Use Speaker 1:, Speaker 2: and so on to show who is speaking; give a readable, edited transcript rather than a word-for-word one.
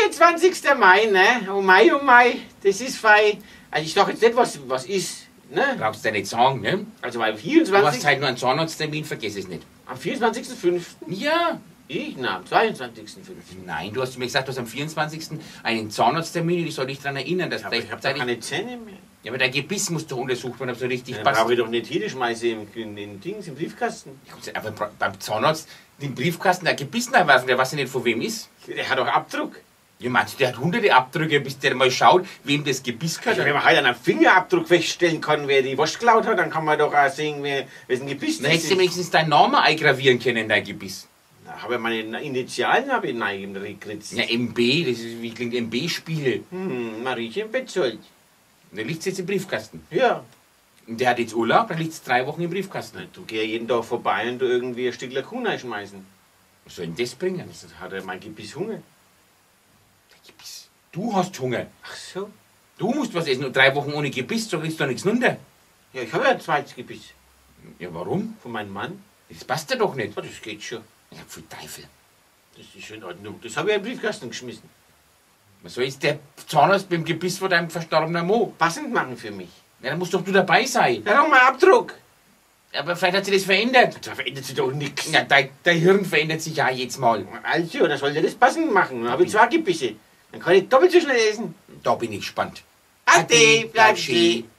Speaker 1: 24. Mai, ne? Oh Mai, das ist frei. Also ich sag jetzt nicht, was ist, ne?
Speaker 2: Brauchst du ja nicht sagen, ne?
Speaker 1: Also am
Speaker 2: Du hast
Speaker 1: 24.
Speaker 2: halt nur einen Zahnarzttermin, vergiss es nicht.
Speaker 1: Am 24.05.
Speaker 2: Ja.
Speaker 1: Ich? Na, am 22.05.
Speaker 2: Nein, du hast mir gesagt, du hast am 24. einen Zahnarzttermin und ich soll dich daran erinnern, dass
Speaker 1: Aber ich hab doch keine Zähne mehr.
Speaker 2: Ja, aber dein Gebiss muss doch untersucht werden, ob so richtig
Speaker 1: Dann
Speaker 2: passt.
Speaker 1: brauche ich doch nicht hier, die schmeiße in den Dings, im Briefkasten.
Speaker 2: Aber beim Zahnarzt den Briefkasten der Gebiss reinwerfen, der weiß ja nicht, von wem ist.
Speaker 1: Der hat doch Abdruck.
Speaker 2: Ja, meinst du, der hat hunderte Abdrücke, bis der mal schaut, wem das Gebiss gehört.
Speaker 1: Also, wenn man halt an einem Fingerabdruck feststellen kann, wer die Wurst geklaut hat, dann kann man doch auch sehen, wessen Gebiss
Speaker 2: Dann
Speaker 1: das
Speaker 2: hättest du
Speaker 1: ist.
Speaker 2: wenigstens deinen Namen eingravieren können, dein Gebiss.
Speaker 1: Da habe ich meine Initialen reingekritzt.
Speaker 2: Ja, MB, das ist, wie klingt MB-Spiel.
Speaker 1: Mariechen Betzold.
Speaker 2: Der liegt jetzt im Briefkasten.
Speaker 1: Ja.
Speaker 2: Und der hat jetzt Urlaub, dann liegt es 3 Wochen im Briefkasten.
Speaker 1: Du geh jeden Tag vorbei und du irgendwie ein Stück Kuh reinschmeißen.
Speaker 2: Was soll denn das bringen?
Speaker 1: Das hat er mein Gebiss Hunger.
Speaker 2: Der Gebiss. Du hast Hunger.
Speaker 1: Ach so.
Speaker 2: Du musst was essen und 3 Wochen ohne Gebiss, so kriegst du doch nichts runter.
Speaker 1: Ja, ich habe ja ein zweites Gebiss.
Speaker 2: Ja, warum?
Speaker 1: Von meinem Mann.
Speaker 2: Das passt ja doch nicht.
Speaker 1: Ja, das geht schon.
Speaker 2: Ja, für Teufel.
Speaker 1: Das ist in Ordnung. Das habe ich in den Briefkasten geschmissen.
Speaker 2: Was soll jetzt der Zahnarzt beim Gebiss von deinem verstorbenen Mo?
Speaker 1: Passend machen für mich.
Speaker 2: Ja, dann musst doch du dabei sein.
Speaker 1: Ja, doch mal Abdruck.
Speaker 2: Aber vielleicht hat sich das verändert.
Speaker 1: Da verändert sich doch nichts.
Speaker 2: Ja, dein Hirn verändert sich ja jetzt mal.
Speaker 1: Also, dann soll der das passend machen. Dann habe ich 2 Gebisse. Dann kann ich doppelt so schnell essen.
Speaker 2: Da bin ich gespannt.
Speaker 1: Ade, bleib stehen.